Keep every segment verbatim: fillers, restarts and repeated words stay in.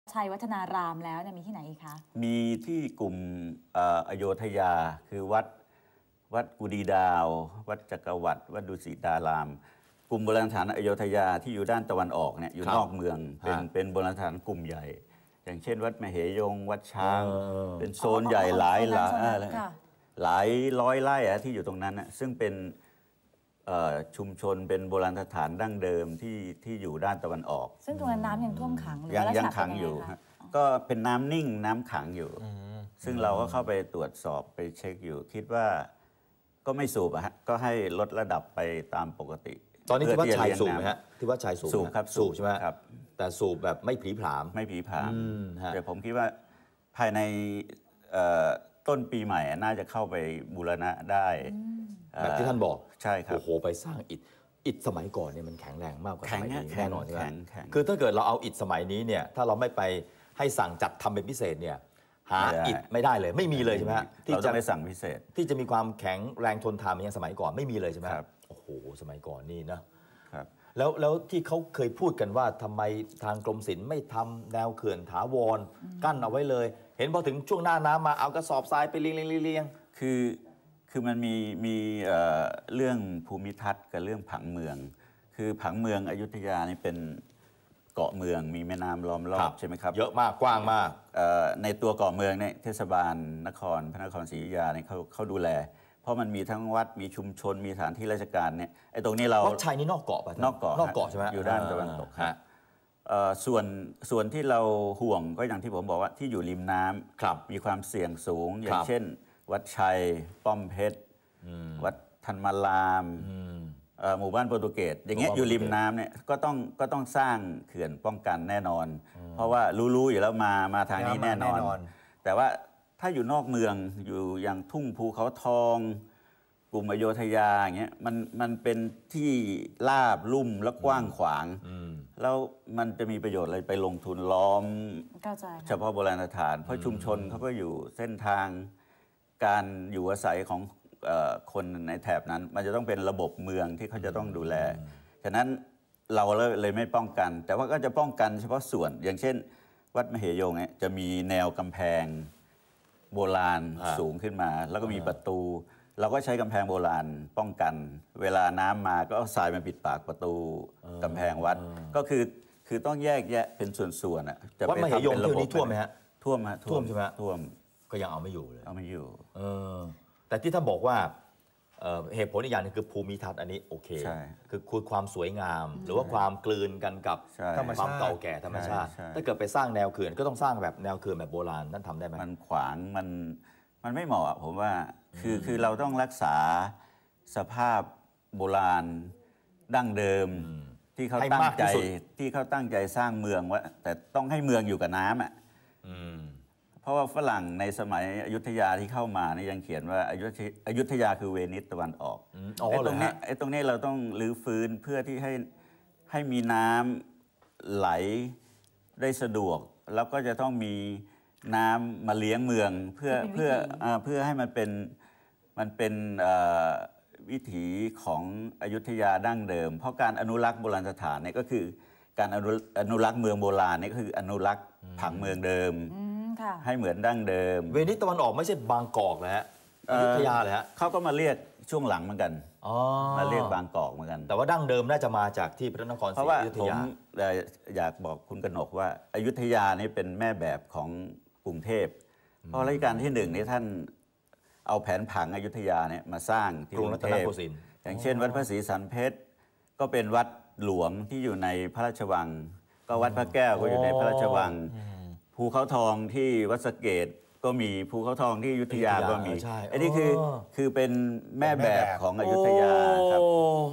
ชัยวัฒนารามแล้วเนี่ยมีที่ไหนอีกคะมีที่กลุ่มอโยธยาคือวัดวัดกุดีดาววัดจักรวรรดิวัดดุสิตารามกลุ่มโบราณสถานอโยธยาที่อยู่ด้านตะวันออกเนี่ยอยู่นอกเมืองเป็นเป็นโบราณสถานกลุ่มใหญ่อย่างเช่นวัดมเหยงวัดช้างเป็นโซนใหญ่หลายหลายหลายร้อยไร่ที่อยู่ตรงนั้นนะซึ่งเป็นชุมชนเป็นโบราณสถานดั้งเดิมที่ที่อยู่ด้านตะวันออกซึ่งตรงนั้นน้ำยังท่วมขังหรือยังยังขังอยู่ก็เป็นน้ำนิ่งน้ำขังอยู่ซึ่งเราก็เข้าไปตรวจสอบไปเช็คอยู่คิดว่าก็ไม่สูบอะฮะก็ให้ลดระดับไปตามปกติตอนนี้ที่วัดชัยสูบไหมฮะที่วัดชัยสูบสูบครับสูบใช่ไหมครับแต่สูบแบบไม่ผีผามไม่ผีผามแต่ผมคิดว่าภายในต้นปีใหม่น่าจะเข้าไปบูรณะได้แบบที่ท่านบอกใช่ครับโอ้โหไปสร้างอิฐอิฐสมัยก่อนเนี่ยมันแข็งแรงมากกว่าสมัยนี้แน่นอนใช่ไหมคือถ้าเกิดเราเอาอิฐสมัยนี้เนี่ยถ้าเราไม่ไปให้สั่งจัดทำเป็นพิเศษเนี่ยหาอิฐไม่ได้เลยไม่มีเลยใช่ไหมที่จะไปสั่งพิเศษที่จะมีความแข็งแรงทนทานอย่างสมัยก่อนไม่มีเลยใช่ไหมครับโอ้โหสมัยก่อนนี่นะครับแล้วแล้วที่เขาเคยพูดกันว่าทำไมทางกรมศิลป์ไม่ทำแนวเขื่อนถาวรกั้นเอาไว้เลยเห็นพอถึงช่วงหน้าน้ำมาเอากระสอบทรายไปเรียงเรียงคือคือมันมีมีเรื่องภูมิทัศน์กับเรื่องผังเมืองคือผังเมืองอยุธยานี่เป็นเกาะเมืองมีแม่น้ำล้อมรอบใช่ไหมครับเยอะมากกว้างมากในตัวเกาะเมืองเนี่ยเทศบาลนครพระนครศรีอยุธยาเนี่ยเขาเขาดูแลเพราะมันมีทั้งวัดมีชุมชนมีสถานที่ราชการเนี่ยไอ้ตรงนี้เราวัดชัยนี่นอกเกาะป่ะนอกเกาะนอกเกาะใช่ไหมอยู่ด้านตะวันตกฮะส่วนส่วนที่เราห่วงก็อย่างที่ผมบอกว่าที่อยู่ริมน้ำมีความเสี่ยงสูงอย่างเช่นวัดชัยป้อมเพชรวัดธันมารามหมู่บ้านโปรตุเกสอย่างเงี้ยอยู่ริมน้ำเนี่ยก็ต้องก็ต้องสร้างเขื่อนป้องกันแน่นอนเพราะว่ารู้ๆอยู่แล้วมามาทางนี้แน่นอนแต่ว่าถ้าอยู่นอกเมืองอยู่อย่างทุ่งภูเขาทองกลุ่มอโยธยาอย่างเงี้ยมันมันเป็นที่ราบลุ่มและกว้างขวางแล้วมันจะมีประโยชน์อะไรไปลงทุนล้อมเฉพาะโบราณสถานเพราะชุมชนเขาก็อยู่เส้นทางการอยู่อาศัยของคนในแถบนั้นมันจะต้องเป็นระบบเมืองที่เขาจะต้องดูแลฉะนั้นเราเลยไม่ป้องกันแต่ว่าก็จะป้องกันเฉพาะส่วนอย่างเช่นวัดมเหยงเนี่ยจะมีแนวกำแพงโบราณสูงขึ้นมาแล้วก็มีประตูเราก็ใช้กำแพงโบราณป้องกันเวลาน้ำมาก็เอาทรายมาปิดปากประตูกำแพงวัดก็คือคือต้องแยกแยะเป็นส่วนๆอ่ะจะวัดมเหยงที่นี้ท่วมไหมฮะท่วมฮะท่วมใช่ไหมท่วมก็ยังเอาไม่อยู่เลยเอาไม่อยู่เออแต่ที่ท่านบอกว่าเหตุผลอีกอย่างนึงคือภูมิทัศน์อันนี้โอเคคือคือความสวยงามหรือว่าความกลืนกันกับความเก่าแก่ธรรมชาติถ้าเกิดไปสร้างแนวเขื่อนก็ต้องสร้างแบบแนวเขื่อนแบบโบราณนั่นทำได้ไหมมันขวางมันมันไม่เหมาะผมว่าคือคือเราต้องรักษาสภาพโบราณดั้งเดิมที่เขาตั้งใจที่เขาตั้งใจสร้างเมืองว่าแต่ต้องให้เมืองอยู่กับน้ำอ่ะเพราะว่าฝรั่งในสมัยอยุธยาที่เข้ามานี่ยังเขียนว่าอยุธยาคือเวนิสตะวันออกไอ้ตรงนี้ไอ้ตรงนี้เราต้องรื้อฟื้นเพื่อที่ให้ให้มีน้ำไหลได้สะดวกแล้วก็จะต้องมีน้ำมาเลี้ยงเมืองเพื่อเพื่อเพื่อให้มันเป็นมันเป็นวิถีของอยุธยาดั้งเดิมเพราะการอนุรักษ์โบราณสถานเนี่ยก็คือการอนุรักษ์เมืองโบราณนี่ก็คืออนุรักษ์ผังเมืองเดิมให้เหมือนดั้งเดิมเวนิสตะวันออกไม่ใช่บางกอกนะฮะอยุธยาเลยฮะเขาก็มาเรียกช่วงหลังเหมือนกันมาเรียกบางกอกเหมือนกันแต่ว่าดั้งเดิมน่าจะมาจากที่พระนครศรีอยุธยาเพราะว่าผมอยากบอกคุณกนกว่าอยุธยานี่เป็นแม่แบบของกรุงเทพเพราะรัชกาลที่หนึ่งนี่ท่านเอาแผนผังอยุธยาเนี่ยมาสร้างที่กรุงเทพอย่างเช่นวัดพระศรีสันเพชรก็เป็นวัดหลวงที่อยู่ในพระราชวังก็วัดพระแก้วก็อยู่ในพระราชวังภูเขาทองที่วัดสะเกษก็มีภูเขาทองที่อยุธยาก็มีอันนี้คือคือเป็นแม่แบบของอยุธยาครับ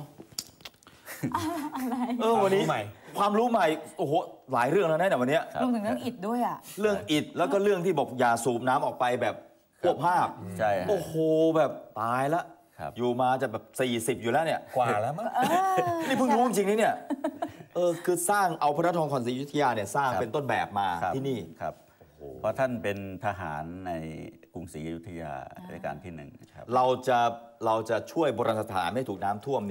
เออวันนี้ความรู้ใหม่โอ้โหหลายเรื่องแล้วนะเนี่ยวันนี้รวมถึงเรื่องอิฐด้วยอ่ะเรื่องอิฐแล้วก็เรื่องที่บอกอย่าสูบน้ำออกไปแบบพวกภาพใช่โอ้โหแบบตายละอยู่มาจะแบบสี่สิบอยู่แล้วเนี่ยกว่าแล้วมั้งนี่เพิ่งรู้จริงๆนี่เนี่ยเออคือสร้างเอาพระนครศรีอยุธยาเนี่ยสร้างเป็นต้นแบบมาที่นี่ครับเพราะท่านเป็นทหารในกรุงศรีอยุธยารัชกาลที่หนึ่งครับเราจะเราจะช่วยโบราณสถานไม่ถูกน้ำท่วมเนี่ย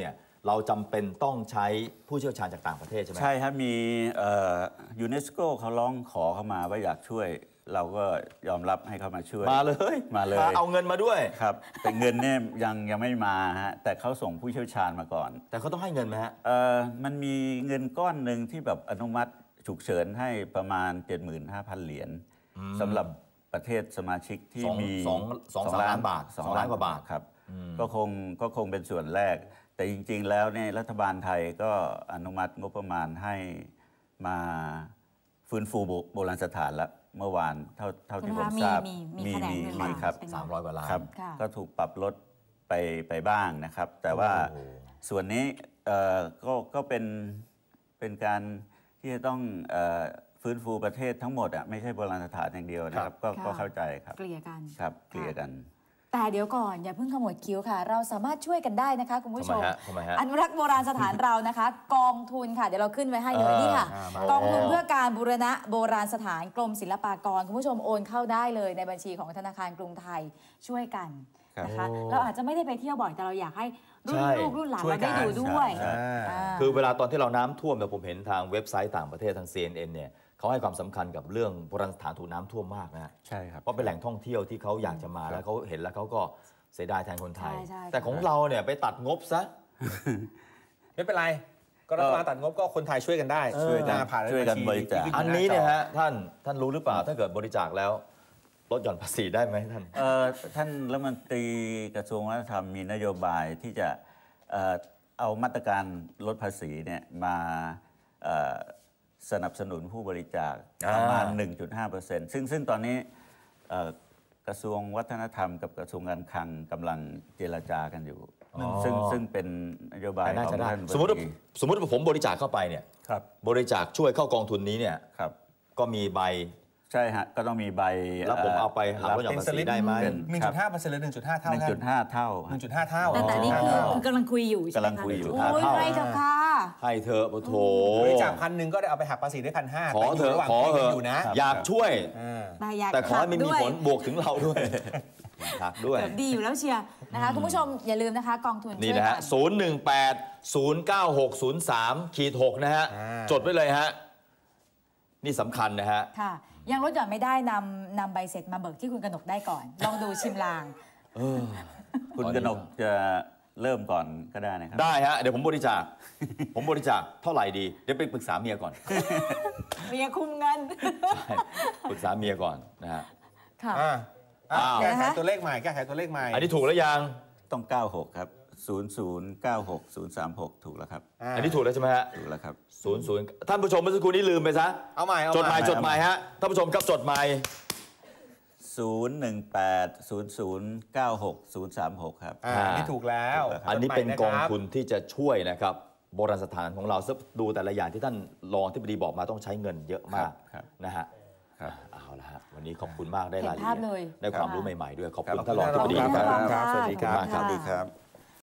เราจำเป็นต้องใช้ผู้เชี่ยวชาญจากต่างประเทศใช่ไหมใช่ครับมียูเนสโกเขาร้องขอเข้ามาว่าอยากช่วย เราก็ยอมรับให้เขามาช่วยมาเลยมาเลยเอาเงินมาด้วยครับแต่เงินเนี่ยยังยังไม่มาฮะแต่เขาส่งผู้เชี่ยวชาญมาก่อนแต่เขาต้องให้เงินไหมฮะเอ่อมันมีเงินก้อนหนึ่งที่แบบอนุมัติฉุกเฉินให้ประมาณ เจ็ดหมื่นห้าพัน เหรียญสำหรับประเทศสมาชิกที่สองมีสองสองสามล้านบาทสองสองล้านกว่าบาทครับก็คงก็คงเป็นส่วนแรก แต่จริงๆแล้วเนี่ยรัฐบาลไทยก็อนุมัติงบประมาณให้มาฟื้นฟูโบราณสถานแล้วเมื่อวานเท่าเท่าที่ผมทราบมีมีคะแนนเงินมีมาครับเป็นสามร้อยกว่าล้านครับค่ะก็ถูกปรับลดไปไปบ้างนะครับ แต่ว่าโอ้โหส่วนนี้เอ่อก็ก็เป็นเป็นการที่จะต้องเอ่อฟื้นฟูประเทศทั้งหมดอ่ะไม่ใช่โบราณสถานอย่างเดียวนะครับ ก็ค่ะก็เข้าใจครับเกลี่ยกันครับเกลี่ยกันแต่เดี๋ยวก่อนอย่าเพิ่งขมวดคิ้วค่ะ เราสามารถช่วยกันได้นะคะคุณผู้ชทำไมมฮะทำไมฮะอนุรักษ์โบราณสถานเรานะคะ กองทุนค่ะเดี๋ยวเราขึ้นไว้ให้เลยนี่ค่ะอ่ามากองทุนเพื่อการบูรณะโบราณสถานกรมศิลปากรคุณผู้ชมโอนเข้าได้เลยในบัญชีของธนาคารกรุงไทยช่วยกันนะคะโอ้เราอาจจะไม่ได้ไปเที่ยวบ่อยแต่เราอยากให้รุ่นใช่ลูกรุ่นหลานช่วยเราได้กันดูด้วยใช่อ่าคือเวลาตอนที่เราน้ำท่วมเนี่ยผมเห็นทางเว็บไซต์ต่างประเทศทาง ซี เอ็น เอ็น เนี่ยเขาให้ความสำคัญกับเรื่องโบราณสถานถูกน้ำท่วมมากนะฮะใช่ครับเพราะเป็นแหล่งท่องเที่ยวที่เขาอยากจะมาแล้วเขาเห็นแล้วเขาก็เสียดายแทนคนไทยใช่ใช่แต่ของเราเนี่ยไปตัดงบซะไม่เป็นไร ก็รัฐบาลตัดงบก็คนไทยช่วยกันได้ช่วยกันหาผ่านช่วยกันบัญชีบริจาคที่อันขึ้นี้หาจเนี่ยฮะท่านท่านรู้หรือเปล่าถ้าเกิดบริจาคแล้วลดหย่อนภาษีได้ไหมท่านเอ่อท่านรัฐมนตรีกระทรวงวัฒนธรรมมีนโยบายที่จะเอ่อเอามาตรการลดภาษีเนี่ยมาเอ่อสนับสนุนผู้บริจาคประมาณอ่าหนึ่งจุดห้าเปอร์เซ็นต์ ซึ่งซึ่งตอนนี้เอ่อกระทรวงวัฒนธรรมกับกระทรวงการคลังกำลังเจรจากันอยู่ ซึ่งซึ่งเป็นนโยบายแต่น่าของจะได้ท่านสมมติว่ารัฐนตรีสมมติว่าผมบริจาคเข้าไปเนี่ยครับบริจาคช่วยเข้ากองทุนนี้เนี่ยครับก็มีใบใช่ฮะก็ต้องมีใบแล้วผมเอาไปหักลดหย่อนเป็นภาสษีลิปได้ไหมหนึ่งจุดห้าเปอร์เซ็นต์หรือหนึ่งจุดห้าเท่าหนึ่งท่านจุดห้าเท่าหนึ่งจุดห้าเท่าแต่แต่นี่คือคือกำลังคุยอยู่ใช่ไหมกำลังคุยอยู่โอ้ยให้เถอะค่ะให้เธอะโอ้โถบริจาคพันหนึ่งก็ได้เอาไปหักภาษีได้พันห้าขอแต่อเธยู่อะระหว่างขอคุยเธกันอะอยู่นะอยากช่วยอ่าแต่อยากแต่ขอให้ไม่มีหักผด้วยลบวกถึงเราด้วยหักด้วยแบบดีอยู่แล้วเชียร์นะคะคุณผู้ชมอย่าลืมนะคะกองทุนนี่ช่วยนะกัฮะศูนย์หนึ่งแปดศูนย์เก้าหกศูนย์สามขีดหกนะฮะอ่าจดไว้เลยฮะ นี่สำคัญนะฮะค่ะ ยังลดหย่อนไม่ได้นำนำใบเสร็จมาเบิกที่คุณกนกได้ก่อน ลองดูชิมลางคุณกนกจะเริ่มก่อนก็ได้นะครับได้ฮะ เดี๋ยวผมบริจาค ผมบริจาคเท่าไหร่ดี เดี๋ยวไปปรึกษาเมียก่อนเมียคุมเงินใช่ปรึกษาเมียก่อนนะฮะค่ะอ่าอ่ะอ้าวแก้ไขนะคะตัวเลขใหม่แก้ไขตัวเลขใหม่อันนี้ถูกแล้วยังต้อง เก้าหก ครับ ศูนย์ ศูนย์ เก้าหก ศูนย์ สาม หก ถูกแล้วครับอ่าอันนี้ถูกแล้วใช่ไหมฮะถูกแล้วครับศูนย์ศูนย์ท่านผู้ชมเมื่อสักครู่นี้ลืมไปซะเอาใหม่เอาจดหมายใหม่จดหมายฮะ ท่านผู้ชมครับจดหมายศูนย์ หนึ่ง แปด ศูนย์ ศูนย์ เก้าหก ศูนย์ สาม หก ครับอ่าอันนี่ถูกแล้วถูกแล้วครับอันนี้เป็นจดหกมายองนะครับทุนที่จะช่วยนะครับโบราณสถานของเราซึ่งดูแต่ละอย่างที่ท่านรองที่ปดีบอกมาต้องใช้เงินเยอะมากครับนะฮะครับเอาละฮะวันนี้ขอบคุณมากได้เห็นรายละภาพเอียดเลยได้ความค่ะรู้ใหม่ๆด้วยขอบคุณครับท่านรองที่ปดีขอบคุณคครัรับบสวัสดีครับสวัสดีครับ